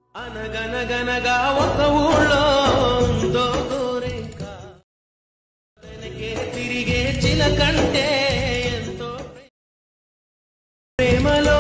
అనగనగనగా ఒక ఊళ్ళో ఉందో గోరింక తనకే తిరిగే చిలకంటే ఎంతో ప్రేమలో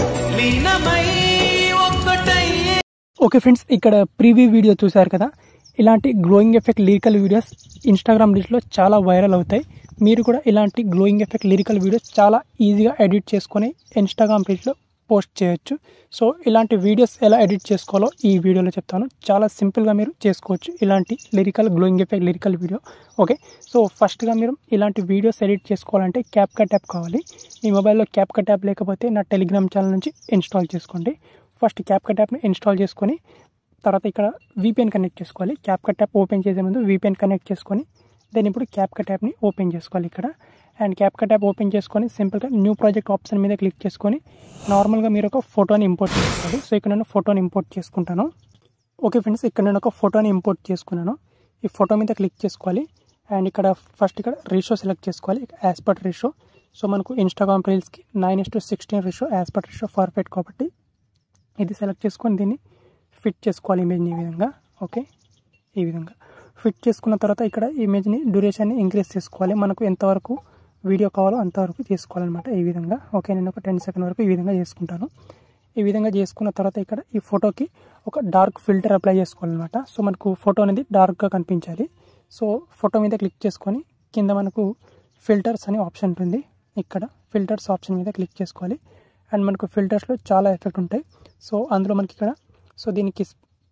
లీనమై ఒక్కటయ్యే. ఓకే ఫ్రెండ్స్, ఇక్కడ ప్రీవ్యూ వీడియో చూశారు కదా. ఇలాంటి glowing effect lyrical videos Instagram రీల్స్లో చాలా వైరల్ అవుతాయి. మీరు కూడా ఇలాంటి గ్లోయింగ్ ఎఫెక్ట్ లిరికల్ వీడియోస్ చాలా ఈజీగా ఎడిట్ చేసుకొని ఇన్స్టాగ్రామ్ రీల్స్లో పోస్ట్ చేయొచ్చు. సో ఇలాంటి వీడియోస్ ఎలా ఎడిట్ చేసుకోవాలో ఈ వీడియోలో చెప్తాను. చాలా సింపుల్గా మీరు చేసుకోవచ్చు ఇలాంటి glowing effect lyrical video. Okay, so ఫస్ట్గా మీరు ఇలాంటి వీడియోస్ ఎడిట్ చేసుకోవాలంటే క్యాప్కట్ యాప్ కావాలి. మీ మొబైల్లో క్యాప్కట్ యాప్ లేకపోతే నా టెలిగ్రామ్ ఛానల్ నుంచి ఇన్స్టాల్ చేసుకోండి. ఫస్ట్ క్యాప్కట్ యాప్ని ఇన్స్టాల్ చేసుకొని తర్వాత ఇక్కడ VPN కనెక్ట్ చేసుకోవాలి. క్యాప్కట్ యాప్ ఓపెన్ చేసే ముందు VPN కనెక్ట్ చేసుకొని దెన్ ఇప్పుడు క్యాప్కట్ యాప్ని ఓపెన్ చేసుకోవాలి ఇక్కడ. అండ్ క్యాప్కట్ యాప్ ఓపెన్ చేసుకొని సింపుల్గా న్యూ ప్రాజెక్ట్ ఆప్షన్ మీద క్లిక్ చేసుకొని నార్మల్గా మీరు ఒక ఫోటోని ఇంపోర్ట్ చేసుకోవాలి. సో ఇక్కడ నేను ఫోటోని ఇంపోర్ట్ చేసుకుంటాను. ఓకే ఫ్రెండ్స్, ఇక్కడ నేను ఒక ఫోటోని ఇంపోర్ట్ చేసుకున్నాను. ఈ ఫోటో మీద క్లిక్ చేసుకోవాలి. అండ్ ఇక్కడ ఫస్ట్ ఇక్కడ రేషియో సెలెక్ట్ చేసుకోవాలి, యాస్పెక్ట్ రేషియో. సో మనకు ఇన్స్టాగ్రామ్ రీల్స్కి 9:16 రేషియో యాస్పెక్ట్ రేషియో పర్ఫెక్ట్ కాబట్టి ఇది సెలెక్ట్ చేసుకొని దీన్ని ఫిట్ చేసుకోవాలి ఇమేజ్ని ఈ విధంగా. ఓకే, ఈ విధంగా ఫిట్ చేసుకున్న తర్వాత ఇక్కడ ఇమేజ్ని డ్యూరేషన్ని ఇంక్రీజ్ చేసుకోవాలి. మనకు ఎంతవరకు వీడియో కావాలో అంతవరకు చేసుకోవాలన్నమాట ఈ విధంగా. ఓకే, నేను ఒక 10 సెకండ్ వరకు ఈ విధంగా చేసుకుంటాను. ఈ విధంగా చేసుకున్న తర్వాత ఇక్కడ ఈ ఫోటోకి ఒక డార్క్ ఫిల్టర్ అప్లై చేసుకోవాలన్నమాట. సో మనకు ఫోటో అనేది డార్క్గా కనిపించాలి. సో ఫోటో మీద క్లిక్ చేసుకొని కింద మనకు ఫిల్టర్స్ అనే ఆప్షన్ ఉంటుంది. ఇక్కడ ఫిల్టర్స్ ఆప్షన్ మీద క్లిక్ చేసుకోవాలి. అండ్ మనకు ఫిల్టర్స్లో చాలా ఎఫెక్ట్ ఉంటాయి. సో అందులో మనకి ఇక్కడ దీనికి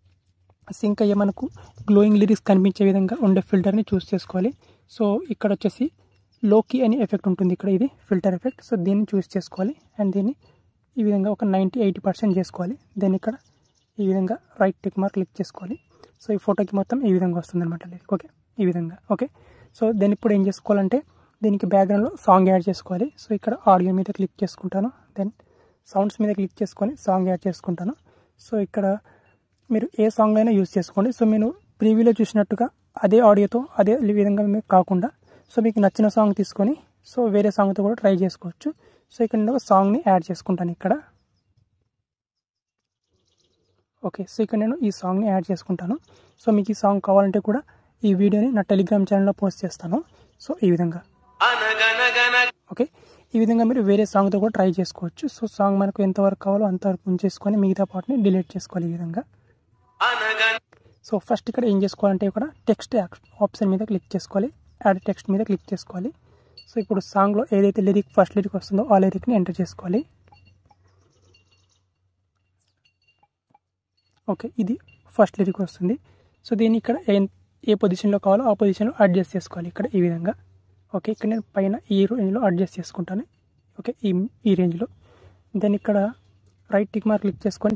సింక్ అయ్యే మనకు గ్లోయింగ్ లిరిక్స్ కనిపించే విధంగా ఉండే ఫిల్టర్ని చూస్ చేసుకోవాలి. సో ఇక్కడ వచ్చేసి లోకి అనే ఎఫెక్ట్ ఉంటుంది, ఇక్కడ ఇది ఫిల్టర్ ఎఫెక్ట్. సో దీన్ని చూస్ చేసుకోవాలి అండ్ దీన్ని ఈ విధంగా ఒక 90-80% చేసుకోవాలి. దెన్ ఇక్కడ ఈ విధంగా రైట్ టిక్ మార్క్ క్లిక్ చేసుకోవాలి. సో ఈ ఫోటోకి మొత్తం ఈ విధంగా వస్తుంది అనమాట లిరిక్. ఓకే, ఈ విధంగా. ఓకే, సో దెన్ ఇప్పుడు ఏం చేసుకోవాలంటే దీనికి బ్యాక్గ్రౌండ్లో సాంగ్ యాడ్ చేసుకోవాలి. సో ఇక్కడ ఆడియో మీద క్లిక్ చేసుకుంటాను. దెన్ సౌండ్స్ మీద క్లిక్ చేసుకొని సాంగ్ యాడ్ చేసుకుంటాను. సో ఇక్కడ మీరు ఏ సాంగ్ అయినా యూజ్ చేసుకోండి. సో మీరు ప్రీవ్యూలో చూసినట్టుగా అదే ఆడియోతో అదే విధంగా మీకు కాకుండా సో మీకు నచ్చిన సాంగ్ తీసుకొని సో వేరే సాంగ్తో కూడా ట్రై చేసుకోవచ్చు. సో ఇక్కడ నేను ఒక సాంగ్ని యాడ్ చేసుకుంటాను ఇక్కడ. ఓకే, సో ఇక్కడ నేను ఈ సాంగ్ని యాడ్ చేసుకుంటాను. సో మీకు ఈ సాంగ్ కావాలంటే కూడా ఈ వీడియోని నా టెలిగ్రామ్ ఛానల్లో పోస్ట్ చేస్తాను. సో ఈ విధంగా. ఓకే, ఈ విధంగా మీరు వేరే సాంగ్తో కూడా ట్రై చేసుకోవచ్చు. సో సాంగ్ మనకు ఎంతవరకు కావాలో అంతవరకు ఉంచేసుకొని మిగతా పార్ట్ని డిలీట్ చేసుకోవాలి ఈ విధంగా. సో ఫస్ట్ ఇక్కడ ఏం చేసుకోవాలంటే ఇక్కడ టెక్స్ట్ ఆప్షన్ మీద క్లిక్ చేసుకోవాలి, యాడ్ టెక్స్ట్ మీద క్లిక్ చేసుకోవాలి. సో ఇప్పుడు సాంగ్లో ఏదైతే ఫస్ట్ లిరిక్ వస్తుందో ఆ లిరిక్ని ఎంటర్ చేసుకోవాలి. ఓకే, ఇది ఫస్ట్ లిరిక్ వస్తుంది. సో దీన్ని ఇక్కడ ఏ పొజిషన్లో కావాలో ఆ పొజిషన్లో అడ్జస్ట్ చేసుకోవాలి ఇక్కడ ఈ విధంగా. ఓకే, ఇక్కడ నేను పైన ఈ రేంజ్లో అడ్జస్ట్ చేసుకుంటాను. ఓకే, ఈ రేంజ్లో. దెన్ ఇక్కడ రైట్ టిక్ మార్క్ క్లిక్ చేసుకొని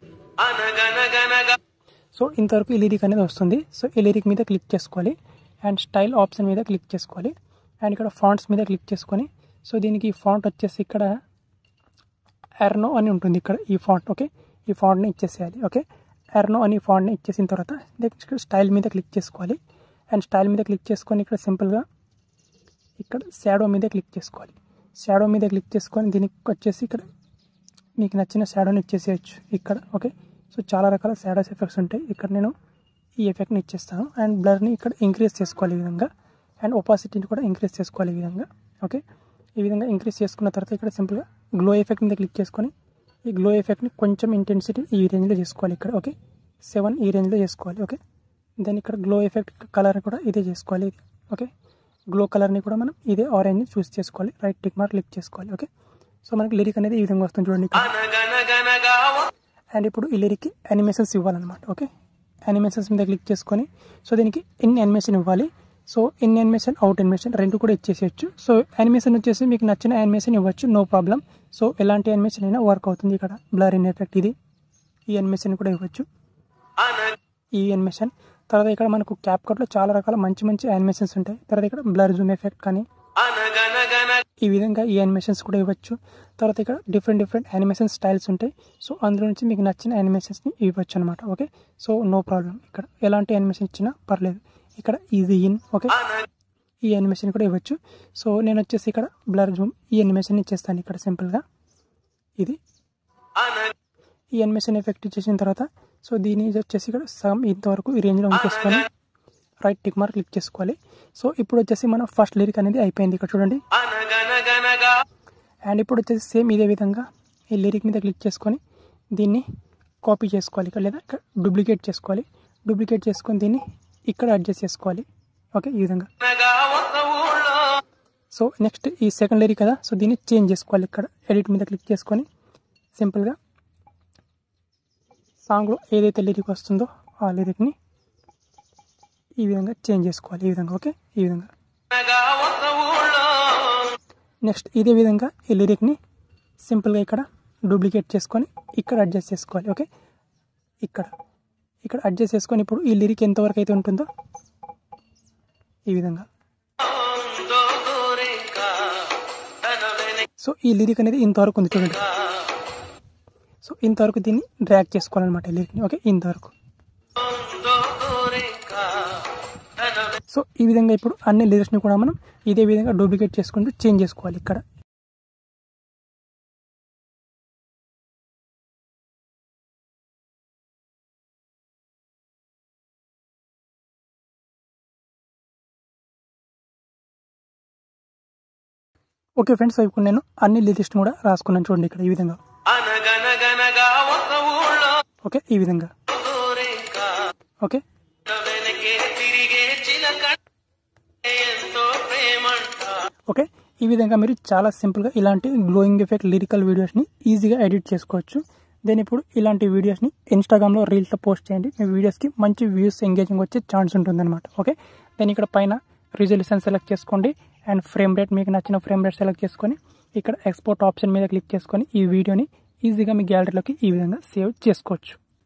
సో ఇంతవరకు ఈ లిరిక్ అనేది వస్తుంది. సో ఈ లిరిక్ మీద క్లిక్ చేసుకోవాలి అండ్ స్టైల్ ఆప్షన్ మీద క్లిక్ చేసుకోవాలి. అండ్ ఇక్కడ ఫాంట్స్ మీద క్లిక్ చేసుకొని సో దీనికి ఫాంట్ వచ్చేసి ఇక్కడ ఎర్నో అని ఉంటుంది ఇక్కడ ఈ ఫాంట్. ఓకే, ఈ ఫాంట్ని ఇచ్చేసేయాలి. ఓకే, ఎర్నో అని ఫాంట్ని ఇచ్చేసిన తర్వాత నెక్స్ట్ స్టైల్ మీద క్లిక్ చేసుకోవాలి. అండ్ స్టైల్ మీద క్లిక్ చేసుకొని ఇక్కడ సింపుల్గా ఇక్కడ షాడో మీద క్లిక్ చేసుకోవాలి. షాడో మీద క్లిక్ చేసుకొని దీనికి వచ్చేసి ఇక్కడ మీకు నచ్చిన షాడోని ఇచ్చేసేయచ్చు ఇక్కడ. ఓకే, సో చాలా రకాల షాడోస్ ఎఫెక్ట్స్ ఉంటాయి. ఇక్కడ నేను ఈ ఎఫెక్ట్ని ఇచ్చేస్తాను. అండ్ బ్లర్ని ఇక్కడ ఇంక్రీజ్ చేసుకోవాలి ఈ విధంగా. అండ్ ఒపాసిటీని కూడా ఇంక్రీజ్ చేసుకోవాలి ఈ విధంగా. ఓకే, ఈ విధంగా ఇంక్రీజ్ చేసుకున్న తర్వాత ఇక్కడ సింపుల్గా గ్లో ఎఫెక్ట్ మీద క్లిక్ చేసుకొని ఈ గ్లో ఎఫెక్ట్ని కొంచెం ఇంటెన్సిటీ ఈ రేంజ్లో చేసుకోవాలి ఇక్కడ. ఓకే, 7 ఈ రేంజ్లో చేసుకోవాలి. ఓకే, దెన్ ఇక్కడ గ్లో ఎఫెక్ట్ కలర్ కూడా ఇదే చేసుకోవాలి. ఓకే, గ్లో కలర్ని కూడా మనం ఇదే ఆరెంజ్ని చూస్ చేసుకోవాలి. రైట్ టిక్ మార్క్ క్లిక్ చేసుకోవాలి. ఓకే, సో మనకి లిరిక్ అనేది ఈ విధంగా వస్తుంది చూడండి. అండ్ ఇప్పుడు ఈ లిరిక్కి యానిమేషన్స్ ఇవ్వాలన్నమాట. ఓకే, యానిమేషన్స్ మీద క్లిక్ చేసుకొని సో దీనికి ఇన్ యానిమేషన్ ఇవ్వాలి. So in animation, out animation రెండు కూడా ఇచ్చేసేయచ్చు. సో యానిమేషన్ వచ్చేసి మీకు నచ్చిన యానిమేషన్ ఇవ్వచ్చు, నో ప్రాబ్లం. సో ఎలాంటి యానిమేషన్ అయినా వర్క్ అవుతుంది. ఇక్కడ బ్లర్ ఇన్ ఎఫెక్ట్ ఇది, ఈ యానిమేషన్ కూడా ఇవ్వచ్చు ఈ యానిమేషన్. తర్వాత ఇక్కడ మనకు క్యాప్కట్లో చాలా రకాల మంచి యానిమేషన్స్ ఉంటాయి. తర్వాత ఇక్కడ బ్లర్ జూమ్ ఎఫెక్ట్ కానీ ఈ విధంగా ఈ యానిమేషన్స్ కూడా ఇవ్వచ్చు. తర్వాత ఇక్కడ డిఫరెంట్ యానిమేషన్ స్టైల్స్ ఉంటాయి. సో అందులో నుంచి మీకు నచ్చిన యానిమేషన్స్ని ఇవ్వచ్చు అనమాట. Okay, so no problem. ఇక్కడ ఎలాంటి యానిమేషన్ ఇచ్చినా పర్లేదు. ఇక్కడ ఈజీ ఇన్. ఓకే, ఈ యానిమేషన్ కూడా ఇవ్వచ్చు. సో నేను వచ్చేసి ఇక్కడ బ్లర్ జూమ్ ఈ యానిమేషన్ ఇచ్చేస్తాను ఇక్కడ సింపుల్గా. ఇది ఈ యానిమేషన్ ఎఫెక్ట్ ఇచ్చేసిన తర్వాత సో దీని వచ్చేసి ఇక్కడ సగం ఇంతవరకు ఈ రేంజ్లో ఉంచేసుకొని రైట్ టిక్ మార్క్ క్లిక్ చేసుకోవాలి. సో ఇప్పుడు వచ్చేసి మన ఫస్ట్ లిరిక్ అనేది అయిపోయింది ఇక్కడ చూడండి. అండ్ ఇప్పుడు వచ్చేసి సేమ్ ఇదే విధంగా ఈ లిరిక్ మీద క్లిక్ చేసుకొని దీన్ని కాపీ చేసుకోవాలి ఇక్కడ, లేదా ఇక్కడ డూప్లికేట్ చేసుకోవాలి. డూప్లికేట్ చేసుకొని దీన్ని ఇక్కడ అడ్జస్ట్ చేసుకోవాలి. ఓకే, ఈ విధంగా. సో నెక్స్ట్ ఈ సెకండ్ లిరిక్ కదా, సో దీన్ని చేంజ్ చేసుకోవాలి. ఇక్కడ ఎడిట్ మీద క్లిక్ చేసుకొని సింపుల్గా సాంగ్లో ఏదైతే లిరిక్ వస్తుందో ఆ లిరిక్ని ఈ విధంగా చేంజ్ చేసుకోవాలి. ఈ విధంగా. ఓకే, ఈ విధంగా. నెక్స్ట్ ఇదే విధంగా ఈ లిరిక్ని సింపుల్గా ఇక్కడ డూప్లికేట్ చేసుకొని ఇక్కడ అడ్జస్ట్ చేసుకోవాలి. ఓకే, ఇక్కడ అడ్జస్ట్ చేసుకొని ఇప్పుడు ఈ లిరిక్ ఎంతవరకు అయితే ఉంటుందో ఈ విధంగా. సో ఈ లిరిక్ అనేది ఇంతవరకు ఉంది చూడండి. సో ఇంతవరకు దీన్ని డ్రాగ్ చేసుకోవాలన్నమాట ఈ లిరిక్ని. ఓకే, ఇంతవరకు. సో ఈ విధంగా ఇప్పుడు అన్ని లిరిక్స్ని కూడా మనం ఇదే విధంగా డూప్లికేట్ చేసుకుంటూ చేంజ్ చేసుకోవాలి ఇక్కడ. ఓకే ఫ్రెండ్స్, ఇప్పుడు నేను అన్ని లిరిక్స్ని కూడా రాసుకున్నాను చూడండి ఇక్కడ ఈ విధంగా. ఓకే, ఈ విధంగా. ఓకే, ఓకే, ఈ విధంగా మీరు చాలా సింపుల్గా ఇలాంటి గ్లోయింగ్ ఎఫెక్ట్ లిరికల్ వీడియోస్ని ఈజీగా ఎడిట్ చేసుకోవచ్చు. దెన్ ఇప్పుడు ఇలాంటి వీడియోస్ని ఇన్స్టాగ్రామ్లో రీల్స్లో పోస్ట్ చేయండి. మీ వీడియోస్కి మంచి వ్యూస్ ఎంగేజింగ్ వచ్చే ఛాన్స్ ఉంటుందన్నమాట. ఓకే, దెన్ ఇక్కడ పైన రిజల్యూషన్ సెలెక్ట్ చేసుకోండి అండ్ ఫ్రేమ్ రేట్ మీకు నచ్చిన ఫ్రేమ్ రేట్ సెలెక్ట్ చేసుకొని ఇక్కడ ఎక్స్పోర్ట్ ఆప్షన్ మీద క్లిక్ చేసుకొని ఈ వీడియోని ఈజీగా మీ గ్యాలరీలోకి ఈ విధంగా సేవ్ చేసుకోవచ్చు.